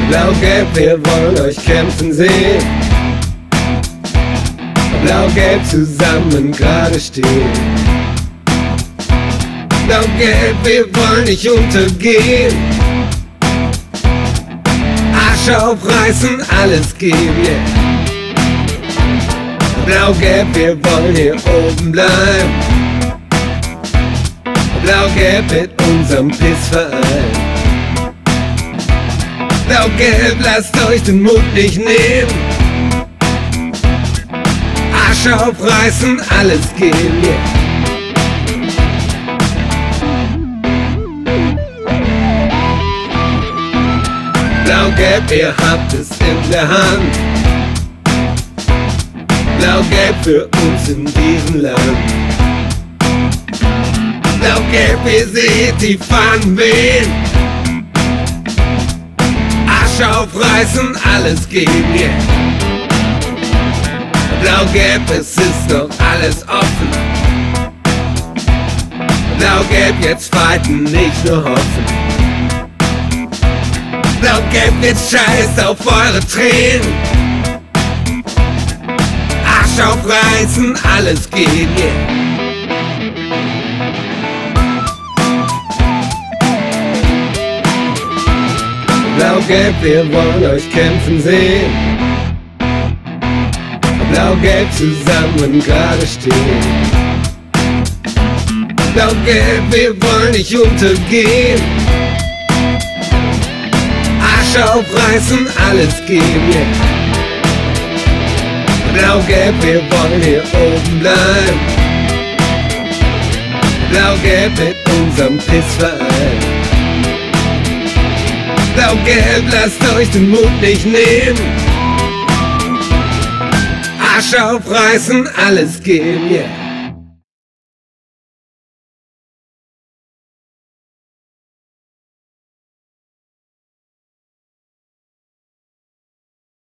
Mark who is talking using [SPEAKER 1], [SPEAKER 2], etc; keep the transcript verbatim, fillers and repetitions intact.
[SPEAKER 1] Blau-Gelb, wir wollen euch kämpfen sehen. Blau-Gelb zusammen gerade stehen. Blau-Gelb, wir wollen nicht untergehen. Arsch aufreißen, alles geben, yeah. Blau-Gelb, wir wollen hier oben bleiben. Blau-Gelb mit unserem Pissverein. Blau-Gelb, lasst euch den Mut nicht nehmen. Arsch aufreißen, alles geben, yeah. Blau-Gelb, ihr habt es in der Hand. Blau-Gelb für uns in diesem Land. Blau-Gelb, ihr seht die Fahnen wehen. Arsch aufreißen, alles geben, yeah. Blau-Gelb, es ist doch alles offen. Blau-Gelb, jetzt fighten, nicht nur hoffen. Blau-Gelb, jetzt scheiß auf eure Tränen. Arsch aufreißen, alles geben, yeah. Blau-Gelb, wir wollen euch kämpfen sehen. Blau-Gelb zusammen gerade stehen. Blau-Gelb, wir wollen nicht untergehen. Arsch aufreißen, alles geben, yeah. Blau-Gelb, wir wollen hier oben bleiben. Blau-Gelb mit unserem Pissverein. Blau-Gelb, lasst euch den Mut nicht nehmen. Arsch aufreißen, alles geben, yeah.